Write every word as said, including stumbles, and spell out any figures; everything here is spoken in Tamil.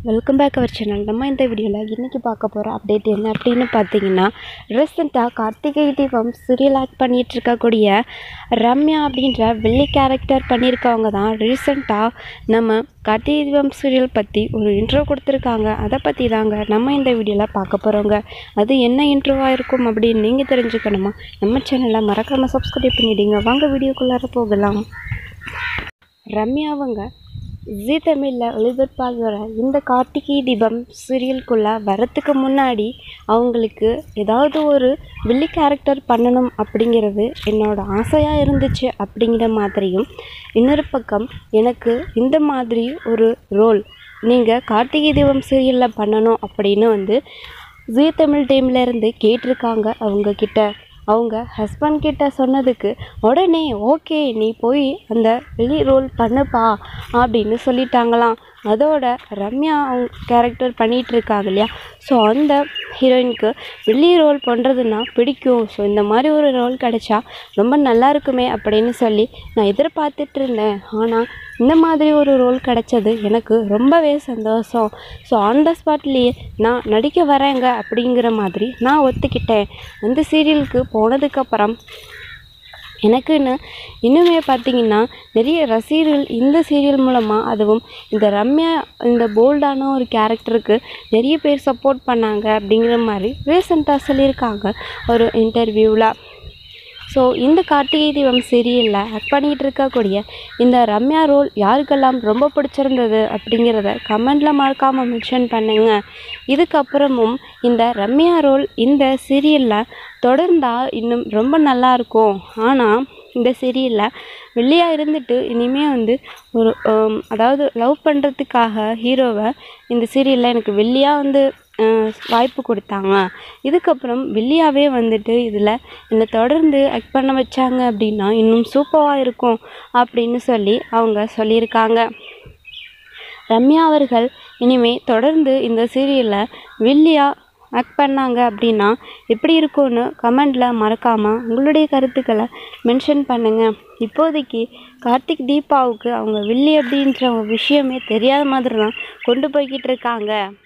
Welcome back our channel. நம்ம இந்த வீடியோவில் இன்றைக்கி பார்க்க போகிற அப்டேட் என்ன அப்படின்னு பார்த்தீங்கன்னா, ரீசெண்டாக கார்த்திகை தீபம் சீரியல் ஆக்ட் பண்ணிகிட்டு இருக்கக்கூடிய ரம்யா அப்படின்ற வெள்ளி கேரக்டர் பண்ணியிருக்கவங்க தான் ரீசெண்டாக நம்ம கார்த்திகை தீபம் சீரியல் பற்றி ஒரு இன்ட்ரோ கொடுத்துருக்காங்க. அதை பற்றி தாங்க நம்ம இந்த வீடியோவில் பார்க்க போகிறோங்க. அது என்ன இன்ட்ரோவாக இருக்கும் அப்படின்னு நீங்கள் தெரிஞ்சுக்கணுமா? நம்ம சேனலை மறக்காமல் சப்ஸ்கிரைப் பண்ணிவிடுங்க. வாங்க வீடியோக்குள்ளார போகலாம். ரம்யாவங்க ஜீ தமிழில் ஒளிபரப்பாகிற இந்த கார்த்திகை தீபம் சீரியலுக்குள்ளே வரத்துக்கு முன்னாடி அவங்களுக்கு ஏதாவது ஒரு வில்லி கேரக்டர் பண்ணணும் அப்படிங்கிறது என்னோடய ஆசையாக இருந்துச்சு அப்படிங்கிற மாதிரியும், இன்னொரு பக்கம் எனக்கு இந்த மாதிரி ஒரு ரோல் நீங்கள் கார்த்திகை தீபம் சீரியலில் பண்ணணும் அப்படின்னு வந்து ஜீ தமிழ் டீம்லேருந்து கேட்டிருக்காங்க. அவங்கக்கிட்ட அவங்க ஹஸ்பண்ட் கிட்ட சொன்னதுக்கு உடனே ஓகே நீ போய் அந்த வெளி ரோல் பண்ணுப்பா அப்படின்னு சொல்லிட்டாங்களாம். அதோட ரம்யா அவங்க கேரக்டர் பண்ணிகிட்டு இருக்காங்க இல்லையா, ஸோ அந்த ஹீரோயினுக்கு வெளி ரோல் பண்ணுறதுன்னா பிடிக்கும். ஸோ இந்த மாதிரி ஒரு ரோல் கிடைச்சா ரொம்ப நல்லா இருக்குமே அப்படின்னு சொல்லி நான் எதிர்பார்த்துட்டு இருந்தேன். ஆனால் இந்த மாதிரி ஒரு ரோல் கிடைச்சது எனக்கு ரொம்பவே சந்தோஷம். ஸோ ஆன் த ஸ்பாட்லேயே நான் நடிக்க வரேங்க அப்படிங்கிற மாதிரி நான் ஒத்துக்கிட்டேன். அந்த சீரியலுக்கு போனதுக்கப்புறம் எனக்குன்னு இன்னுமே பார்த்திங்கன்னா நிறைய ரசிகர்கள் இந்த சீரியல் மூலமாக, அதுவும் இந்த ரம்யா இந்த போல்டான ஒரு கேரக்டருக்கு நிறைய பேர் சப்போர்ட் பண்ணாங்க அப்படிங்கிற மாதிரி ரீசெண்டாக சொல்லியிருக்காங்க ஒரு இன்டர்வியூவில். ஸோ இந்த கார்த்திகை தீபம் சீரியலில் ஆக்ட் பண்ணிகிட்டு இருக்கக்கூடிய இந்த ரம்யா ரோல் யாருக்கெல்லாம் ரொம்ப பிடிச்சிருந்தது அப்படிங்கிறத கமெண்டில் மறக்காமல் மென்ஷன் பண்ணுங்க. இதுக்கப்புறமும் இந்த ரம்யா ரோல் இந்த சீரியலில் தொடர்ந்தால் இன்னும் ரொம்ப நல்லாயிருக்கும். ஆனால் இந்த சீரியலில் வெள்ளியாக இருந்துட்டு இனிமேல் வந்து ஒரு அதாவது லவ் பண்ணுறதுக்காக ஹீரோவை இந்த சீரியலில் எனக்கு வெள்ளியாக வந்து வாய்ப்பு கொடுத்தாங்க. இதுக்கப்புறம் வெள்ளியாகவே வந்துட்டு இதில் என்னை தொடர்ந்து ஆக்ட் பண்ண வச்சாங்க அப்படின்னா இன்னும் சூப்பராக இருக்கும் அப்படின்னு சொல்லி அவங்க சொல்லியிருக்காங்க. ரம்யா அவர்கள் இனிமேல் தொடர்ந்து இந்த சீரியலில் வெள்ளியாக ஆக்ட் பண்ணாங்க அப்படின்னா எப்படி இருக்கும்னு கமெண்டில் மறக்காமல் உங்களுடைய கருத்துக்களை மென்ஷன் பண்ணுங்கள். இப்போதைக்கு கார்த்திக் தீபாவுக்கு அவங்க வில்லி அப்படின்ற விஷயமே தெரியாத மாதிரி தான் கொண்டு போய்கிட்டு இருக்காங்க.